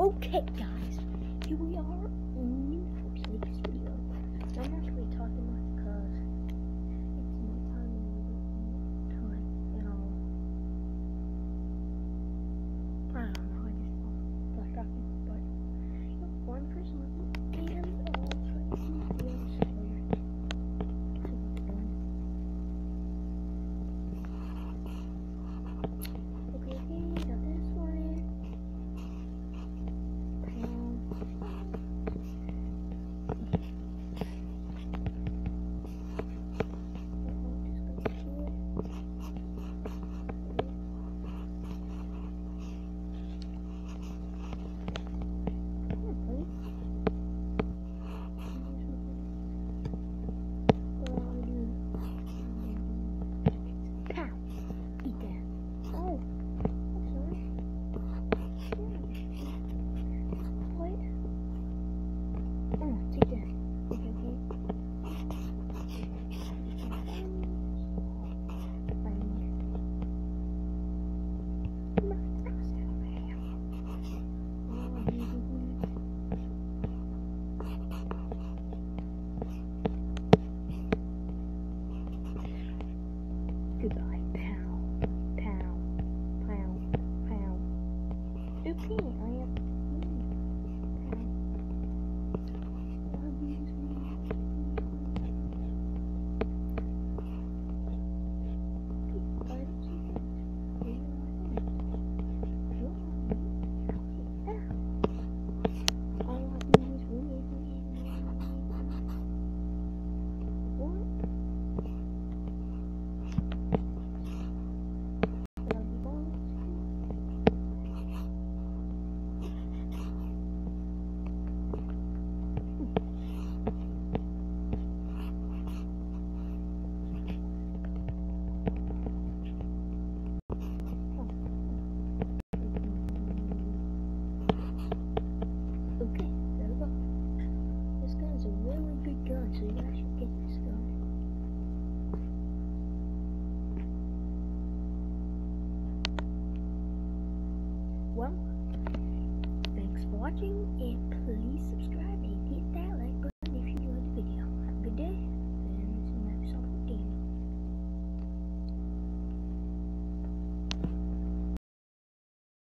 Okay, guys, here we are in the next video. I'm not really talking much because it's no time and all. I don't know, I just start talking, but one person and I'll try to see videos later. Okay, got this one. Goodbye, pow, pow, pow, pow. Okay, I have okay, there we go. This gun is a really good gun, so you guys should get this gun. Well, thanks for watching, and please subscribe.